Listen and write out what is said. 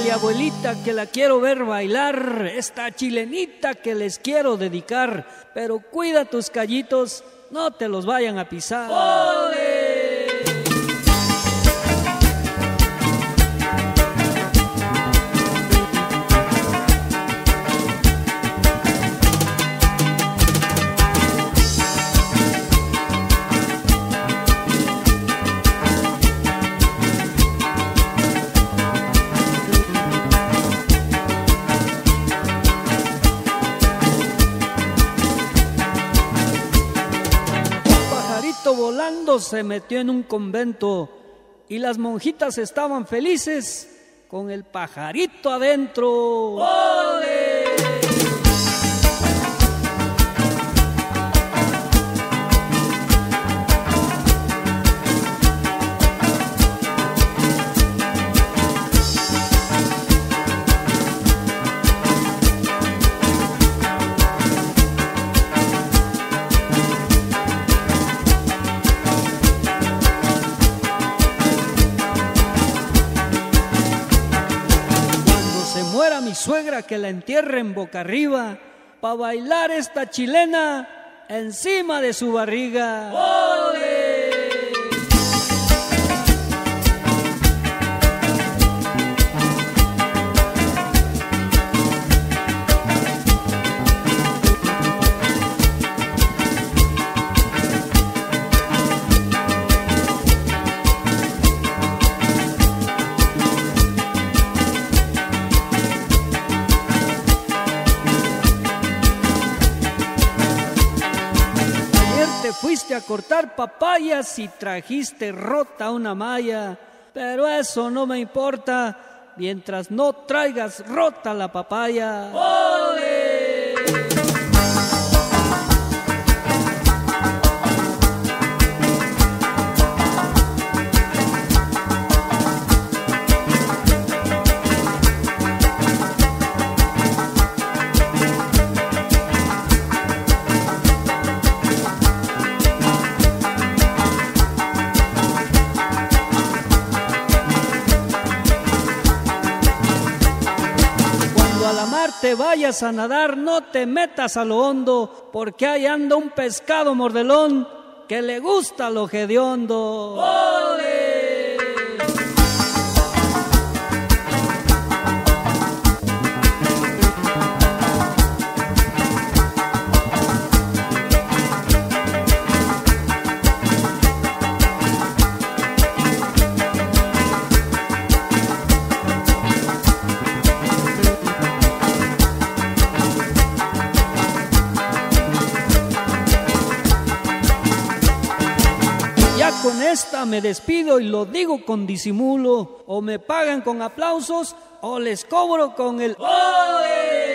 Ay, abuelita, que la quiero ver bailar, esta chilenita que les quiero dedicar, pero cuida tus callitos, no te los vayan a pisar. ¡Ole! Volando se metió en un convento y las monjitas estaban felices con el pajarito adentro. ¡Ole! Mi suegra que la entierren boca arriba pa' bailar esta chilena encima de su barriga. ¡Ole! Fuiste a cortar papayas y trajiste rota una malla, pero eso no me importa mientras no traigas rota la papaya. ¡Ole! Te vayas a nadar, no te metas a lo hondo, porque ahí anda un pescado mordelón que le gusta lo hediondo. ¡Ole! Con esta me despido y lo digo con disimulo, o me pagan con aplausos o les cobro con el ¡ole!